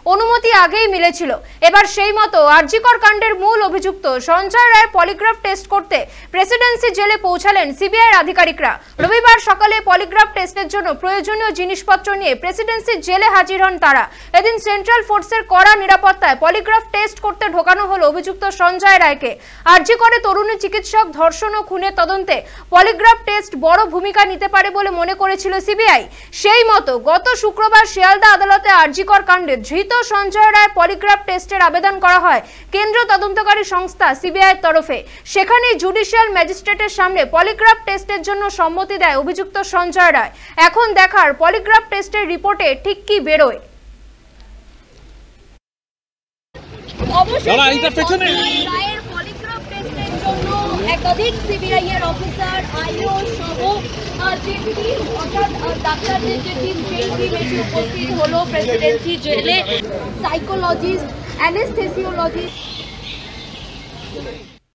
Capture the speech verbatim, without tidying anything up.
অনুমতি আগেই মিলেছিল। এবার সেই মতো আরজিকর কাণ্ডের মূল অভিযুক্ত সঞ্জয় রায়ের পলিগ্রাফ টেস্ট করতে প্রেসিডেন্সি জেলে পৌঁছালেন সিবিআইয়ের আধিকারিকরা। রবিবার সকালে পলিগ্রাফ টেস্টের জন্য প্রয়োজনীয় জিনিসপত্র নিয়ে প্রেসিডেন্সি জেলে হাজির হন তারা। এদিন সেন্ট্রাল ফোর্সের কড়া নিরাপত্তায় পলিগ্রাফ টেস্ট করতে ঢোকানো হলো অভিযুক্ত সঞ্জয় রায়কে। আরজিকরে তরুণী চিকিৎসক ধর্ষণ ও খুনের তদন্তে পলিগ্রাফ টেস্ট বড় ভূমিকা নিতে পারে বলে মনে করেছিল সিবিআই। সেই মতো গত শুক্রবার শিয়ালদা আদালতে আরজিকর কাণ্ডে ধৃত সঞ্জয় রায়ের পলিগ্রাফ টেস্টের আবেদন করা হয় কেন্দ্রীয় তদন্তকারী সংস্থা সিবিআই এর তরফে। সেখানে জুডিশিয়াল ম্যাজিস্ট্রেটের সামনে পলিগ্রাফ টেস্টের জন্য সম্মতি দেয় অভিযুক্ত সঞ্জয় রায়। এখন দেখার পলিগ্রাফ টেস্টের রিপোর্টে ঠিক কি বেরোয়। একাধিক সিবিআই এর অফিসার, আইও সহ যে টিম অর্থাৎ ডাক্তারদের যে টিম সেই টিম এসে উপস্থিত হলো প্রেসিডেন্সি জেলে। Psychologist, anaesthesiologist